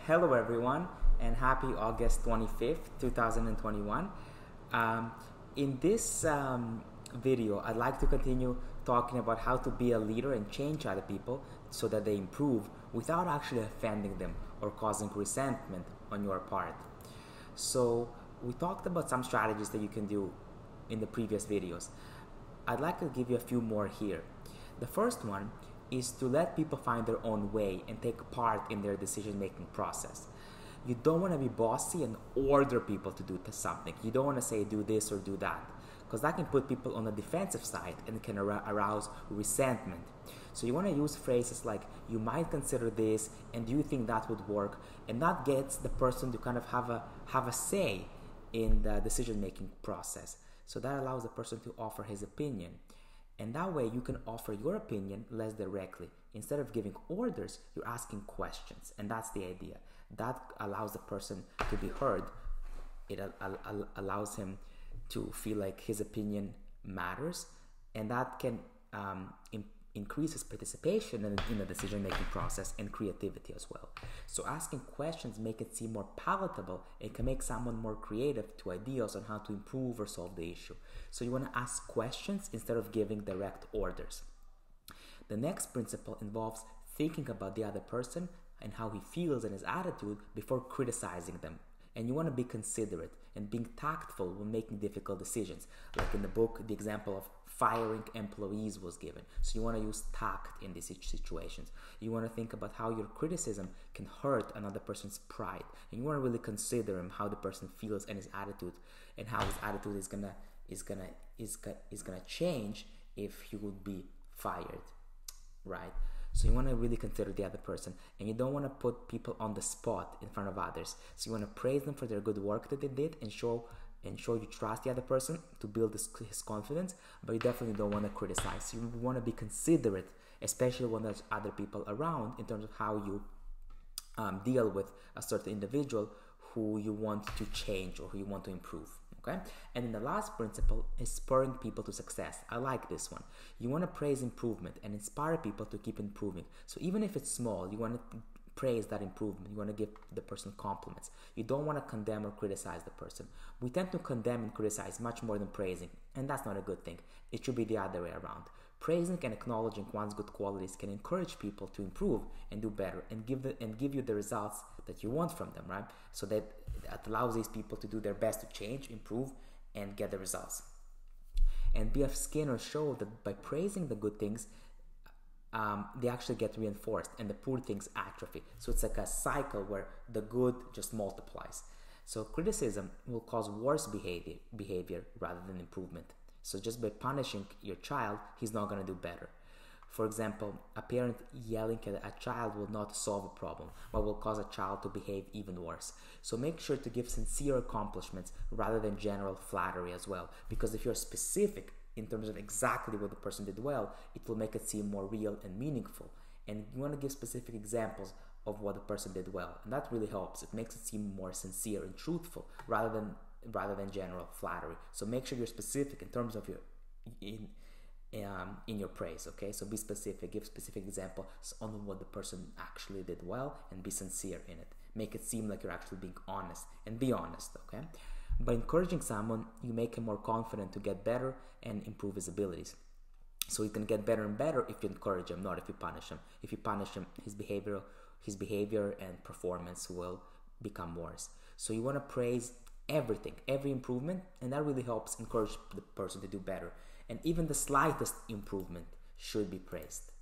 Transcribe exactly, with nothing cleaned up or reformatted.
Hello everyone and happy August twenty-fifth, two thousand twenty-one. Um, in this um, video, I'd like to continue talking about how to be a leader and change other people so that they improve without actually offending them or causing resentment on your part. So we talked about some strategies that you can do in the previous videos. I'd like to give you a few more here. The first one is to let people find their own way and take part in their decision-making process. You don't want to be bossy and order people to do something. You don't want to say do this or do that, because that can put people on the defensive side and can arouse resentment. So you want to use phrases like, you might consider this, and do you think that would work? And that gets the person to kind of have a, have a say in the decision-making process. So that allows the person to offer his opinion. And that way you can offer your opinion less directly. Instead of giving orders, you're asking questions. And that's the idea. That allows the person to be heard. It al al allows him to feel like his opinion matters. And that can um, increase his participation in, in the decision-making process and creativity as well. So asking questions make it seem more palatable and can make someone more creative to ideas on how to improve or solve the issue. So you want to ask questions instead of giving direct orders. The next principle involves thinking about the other person and how he feels and his attitude before criticizing them. And you want to be considerate and being tactful when making difficult decisions. Like in the book, the example of firing employees was given. So you want to use tact in these situations. You want to think about how your criticism can hurt another person's pride. And you want to really consider him, how the person feels and his attitude, and how his attitude is gonna is gonna is gonna is gonna change if he would be fired, right? So you want to really consider the other person, and you don't want to put people on the spot in front of others. So you want to praise them for their good work that they did and show and show you trust the other person to build his, his confidence, but you definitely don't want to criticize. So you want to be considerate, especially when there's other people around, in terms of how you um, deal with a certain individual who you want to change or who you want to improve. Okay? And then the last principle is spurring people to success. I like this one. You want to praise improvement and inspire people to keep improving. So even if it's small, you want to praise that improvement. You want to give the person compliments. You don't want to condemn or criticize the person. We tend to condemn and criticize much more than praising, and that's not a good thing. It should be the other way around. Praising and acknowledging one's good qualities can encourage people to improve and do better and give the, and give you the results that you want from them, right? So that, that allows these people to do their best to change, improve, and get the results. And B F Skinner showed that by praising the good things, um, they actually get reinforced and the poor things atrophy. So it's like a cycle where the good just multiplies. So criticism will cause worse behavior, behavior rather than improvement. So just by punishing your child, he's not going to do better. For example, a parent yelling at a child will not solve a problem, but will cause a child to behave even worse. So make sure to give sincere accomplishments rather than general flattery as well. Because if you're specific in terms of exactly what the person did well, it will make it seem more real and meaningful. And you want to give specific examples of what the person did well. And that really helps. It makes it seem more sincere and truthful rather than rather than general flattery. So make sure you're specific in terms of your in um, in your praise. Okay, so be specific, give specific examples on what the person actually did well, and be sincere in it. Make it seem like you're actually being honest, and be honest. Okay, by encouraging someone, you make him more confident to get better and improve his abilities. So he can get better and better if you encourage him, not if you punish him. If you punish him, his behavior, his behavior and performance will become worse. So you want to praise everything, every improvement, and that really helps encourage the person to do better. And even the slightest improvement should be praised.